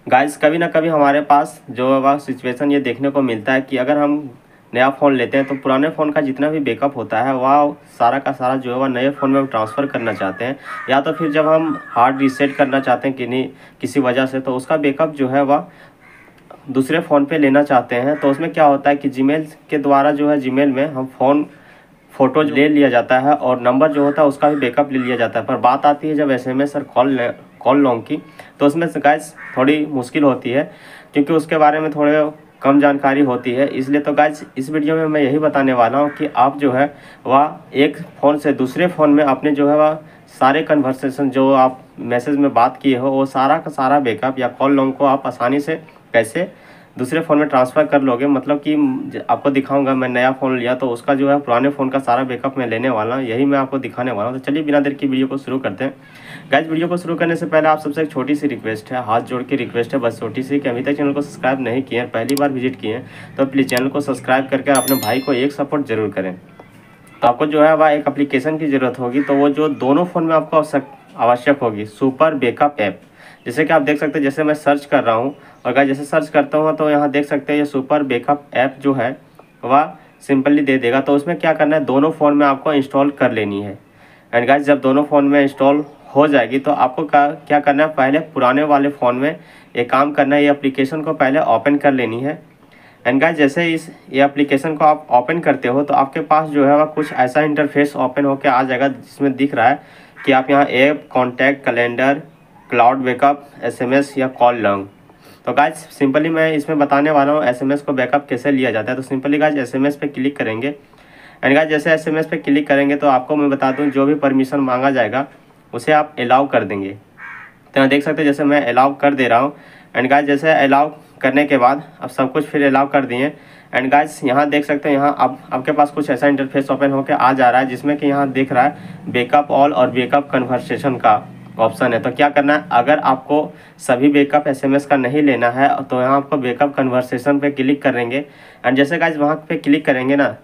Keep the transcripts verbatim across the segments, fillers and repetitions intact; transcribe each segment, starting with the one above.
Guys कभी ना कभी हमारे पास जो है वह सिचुएशन ये देखने को मिलता है कि अगर हम नया फ़ोन लेते हैं तो पुराने फ़ोन का जितना भी बैकअप होता है वह सारा का सारा जो है वह नए फ़ोन में हम ट्रांसफ़र करना चाहते हैं, या तो फिर जब हम हार्ड रीसेट करना चाहते हैं कि नहीं किसी वजह से, तो उसका बैकअप जो है वह दूसरे फ़ोन पे लेना चाहते हैं। तो उसमें क्या होता है कि जीमेल के द्वारा जो है जीमेल में हम फ़ोन फ़ोटो ले लिया जाता है और नंबर जो होता है उसका भी बैकअप ले लिया जाता है। पर बात आती है जब एसएमएस और कॉल कॉल लॉन्ग की, तो उसमें गाइस थोड़ी मुश्किल होती है क्योंकि उसके बारे में थोड़े कम जानकारी होती है। इसलिए तो गाइस इस वीडियो में मैं यही बताने वाला हूँ कि आप जो है वह एक फ़ोन से दूसरे फ़ोन में अपने जो है वह सारे कन्वर्सेशन जो आप मैसेज में बात किए हो वो सारा का सारा बैकअप या कॉल लॉन्ग को आप आसानी से कैसे दूसरे फ़ोन में ट्रांसफ़र कर लोगे। मतलब कि आपको दिखाऊंगा, मैं नया फ़ोन लिया तो उसका जो है पुराने फ़ोन का सारा बैकअप मैं लेने वाला हूँ, यही मैं आपको दिखाने वाला हूँ। तो चलिए बिना देर की वीडियो को शुरू करते हैं। गाइस वीडियो को शुरू करने से पहले आप सबसे एक छोटी सी रिक्वेस्ट है, हाथ जोड़ के रिक्वेस्ट है बस छोटी सी, कि अभी तक चैनल को सब्सक्राइब नहीं किए हैं, पहली बार विजिट किए हैं तो प्लीज़ चैनल को सब्सक्राइब करके अपने भाई को एक सपोर्ट जरूर करें। तो आपको जो है वह एक एप्लीकेशन की ज़रूरत होगी, तो वो जो दोनों फ़ोन में आपको आवश्यक होगी, सुपर बैकअप ऐप। जैसे कि आप देख सकते हैं, जैसे मैं सर्च कर रहा हूँ और गाइस जैसे सर्च करता हूँ तो यहाँ देख सकते हैं ये सुपर बैकअप ऐप जो है वह सिंपली दे देगा। तो उसमें क्या करना है, दोनों फ़ोन में आपको इंस्टॉल कर लेनी है। एंड गाइस जब दोनों फ़ोन में इंस्टॉल हो जाएगी तो आपको क्या क्या करना है, पहले पुराने वाले फ़ोन में एक काम करना है, ये एप्लीकेशन को पहले ओपन कर लेनी है। एंड गाइस जैसे इस ये एप्लीकेशन को आप ओपन करते हो तो आपके पास जो है वह कुछ ऐसा इंटरफेस ओपन होकर आ जाएगा जिसमें दिख रहा है कि आप यहाँ app, contact, calendar, cloud backup, SMS या कॉल लॉन्ग। तो गाइस सिंपली मैं इसमें बताने वाला हूँ एसएमएस को बैकअप कैसे लिया जाता है। तो सिंपली गाइस एसएमएस पे क्लिक करेंगे। एंड गाइस जैसे एसएमएस पे क्लिक करेंगे तो आपको मैं बता दूँ जो भी परमिशन मांगा जाएगा उसे आप अलाउ कर देंगे। तो यहाँ देख सकते हैं जैसे मैं अलाउ कर दे रहा हूँ। एंड गाइस जैसे अलाउ करने के बाद अब सब कुछ फिर अलाउ कर दिए। एंड गाइस यहाँ देख सकते हैं, यहाँ अब आपके पास कुछ ऐसा इंटरफेस ओपन होकर आ जा रहा है जिसमें कि यहाँ दिख रहा है बैकअप ऑल और बैकअप कन्वर्सेशन का ऑप्शन है। तो क्या करना है, अगर आपको सभी बैकअप एसएमएस का नहीं लेना है तो यहाँ आपको बैकअप कन्वर्सेशन पे क्लिक करेंगे। एंड जैसे गाइस वहाँ पे क्लिक करेंगे ना,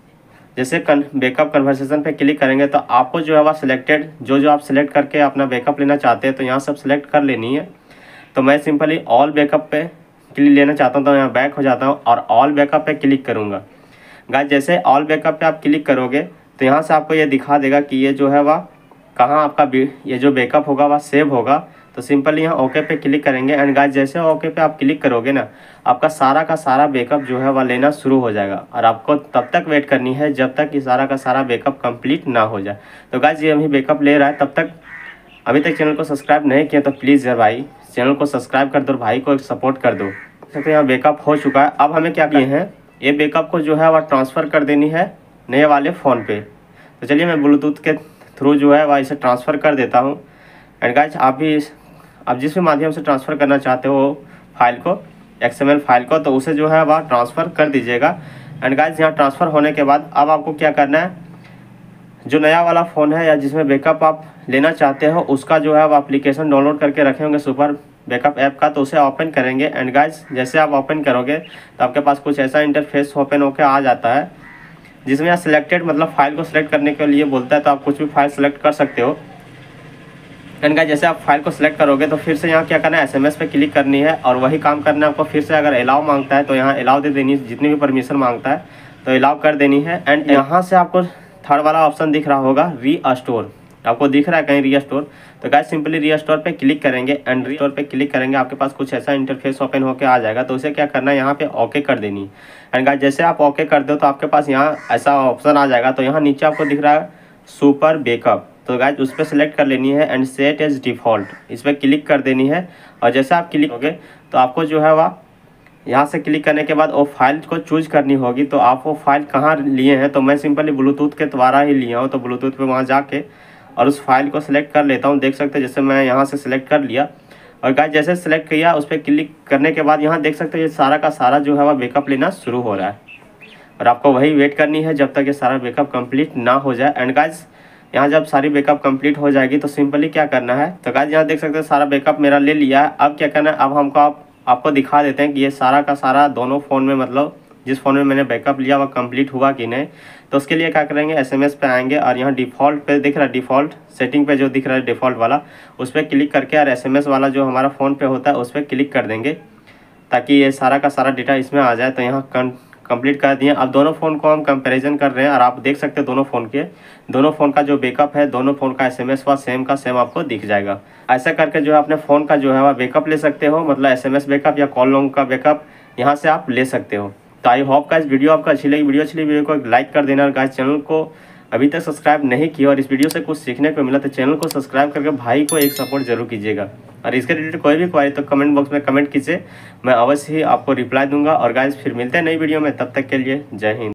जैसे बैकअप कन्वर्सेशन पे क्लिक करेंगे तो आपको जो है वह सिलेक्टेड जो जो आप सिलेक्ट करके अपना बैकअप लेना चाहते हैं तो यहाँ सब सिलेक्ट कर लेनी है। तो मैं सिंपली ऑल बैकअप पे क्लिक लेना चाहता हूँ तो यहाँ बैक हो जाता हूँ और ऑल बैकअप पे क्लिक करूँगा। गाइस जैसे ऑल बैकअप पे आप क्लिक करोगे तो यहाँ से आपको ये दिखा देगा कि ये जो है वह कहाँ आपका ये जो बैकअप होगा वह सेव होगा। तो सिंपली यहाँ ओके पे क्लिक करेंगे। एंड गाइस जैसे ओके पे आप क्लिक करोगे ना, आपका सारा का सारा बैकअप जो है वह लेना शुरू हो जाएगा और आपको तब तक वेट करनी है जब तक कि सारा का सारा बैकअप कंप्लीट ना हो जाए। तो गाइस ये अभी बैकअप ले रहा है, तब तक अभी तक चैनल को सब्सक्राइब नहीं किया तो प्लीज़ यार भाई चैनल को सब्सक्राइब कर दो और भाई को एक सपोर्ट कर दो। तो यहाँ बैकअप हो चुका है। अब हमें क्या किए हैं, ये बैकअप को जो है वह ट्रांसफ़र कर देनी है नए वाले फ़ोन पे। तो चलिए मैं ब्लूटूथ के थ्रू जो है वह इसे ट्रांसफ़र कर देता हूँ। एंड गाइस आप भी आप जिस भी माध्यम से ट्रांसफ़र करना चाहते हो फाइल को, एक्सएमएल फाइल को, तो उसे जो है वह ट्रांसफ़र कर दीजिएगा। एंड गाइस यहाँ ट्रांसफ़र होने के बाद अब आपको क्या करना है, जो नया वाला फ़ोन है या जिसमें बैकअप आप लेना चाहते हो उसका जो है वो एप्लीकेशन डाउनलोड करके रखे होंगे सुपर बैकअप ऐप का, तो उसे ओपन करेंगे। एंड गाइस जैसे आप ओपन करोगे तो आपके पास कुछ ऐसा इंटरफेस ओपन होकर आ जाता है जिसमें यहाँ सिलेक्टेड मतलब फाइल को सिलेक्ट करने के लिए बोलता है, तो आप कुछ भी फाइल सेलेक्ट कर सकते हो। एंड गाइस जैसे आप फाइल को सिलेक्ट करोगे तो फिर से यहाँ क्या करना है, एसएमएस पे क्लिक करनी है और वही काम करना है आपको। फिर से अगर अलाउ मांगता है तो यहाँ अलाउ दे देनी है, जितनी भी परमिशन मांगता है तो अलाउ कर देनी है। एंड यहाँ से आपको थर्ड वाला ऑप्शन दिख रहा होगा री स्टोर, आपको दिख रहा है कहीं री स्टोर, तो गाइस सिंपली री स्टोर पे क्लिक करेंगे। एंड री स्टोर पे क्लिक करेंगे आपके पास कुछ ऐसा इंटरफेस ओपन होकर आ जाएगा, तो उसे क्या करना है, यहाँ पे ओके कर देनी है। एंड गाइस जैसे आप ओके कर दो तो आपके पास यहाँ ऐसा ऑप्शन आ जाएगा, तो यहाँ नीचे आपको दिख रहा है सुपर बैकअप, तो गाइस उस पर सेलेक्ट कर लेनी है एंड सेट एज डिफ़ॉल्ट, इस पर क्लिक कर देनी है। और जैसे आप क्लिक होगे तो आपको जो है वह यहाँ से क्लिक करने के बाद वो फाइल को चूज करनी होगी। तो आप वो फाइल कहाँ लिए हैं, तो मैं सिंपली ब्लूटूथ के द्वारा ही लिया हूँ, तो ब्लूटूथ पे वहाँ जाके और उस फाइल को सिलेक्ट कर लेता हूँ। देख सकते हैं जैसे मैं यहाँ से सिलेक्ट कर लिया और गाइस जैसे सिलेक्ट किया उस पर क्लिक करने के बाद यहाँ देख सकते हैं ये सारा का सारा जो है वह बैकअप लेना शुरू हो रहा है और आपको वही वेट करनी है जब तक ये सारा बैकअप कंप्लीट ना हो जाए। एंड गाइस यहाँ जब सारी बैकअप कंप्लीट हो जाएगी तो सिंपली क्या करना है, तो गाइस यहाँ देख सकते हैं सारा बैकअप मेरा ले लिया है। अब क्या करना है, अब हमको आप, आपको दिखा देते हैं कि ये सारा का सारा दोनों फ़ोन में मतलब जिस फ़ोन में मैंने बैकअप लिया वह कंप्लीट हुआ कि नहीं। तो उसके लिए क्या करेंगे, एसएमएस पे आएंगे और यहाँ डिफ़ॉल्ट पे दिख रहा है, डिफ़ॉल्ट सेटिंग पे जो दिख रहा है डिफ़ॉल्ट वाला, उस पर क्लिक करके और एसएमएस वाला जो हमारा फ़ोन पे होता है उस पर क्लिक कर देंगे ताकि ये सारा का सारा डेटा इसमें आ जाए। तो यहाँ कंप्लीट कर दिए। अब दोनों फ़ोन को हम कंपैरिजन कर रहे हैं और आप देख सकते हैं दोनों फ़ोन के दोनों फ़ोन का जो बैकअप है, दोनों फ़ोन का एसएमएस व सेम का सेम आपको दिख जाएगा। ऐसा करके जो है अपने फ़ोन का जो है वह बैकअप ले सकते हो, मतलब एसएमएस बैकअप या कॉल लॉन्ग का बैकअप यहाँ से आप ले सकते हो। तो आई होप गाइस वीडियो आपको अच्छी लगी। वीडियो अच्छी लगी वीडियो को लाइक कर देना और गाइस चैनल को अभी तक सब्सक्राइब नहीं किया और इस वीडियो से कुछ सीखने को मिला तो चैनल को सब्सक्राइब करके भाई को एक सपोर्ट जरूर कीजिएगा। और इसके रिलेटेड कोई भी क्वारी तो कमेंट बॉक्स में कमेंट कीजिए, मैं अवश्य ही आपको रिप्लाई दूंगा। और गाइस फिर मिलते हैं नई वीडियो में, तब तक के लिए जय हिंद।